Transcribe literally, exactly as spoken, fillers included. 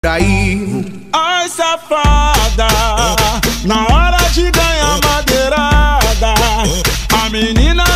Aí, ai safada, na hora de ganhar madeirada, a menina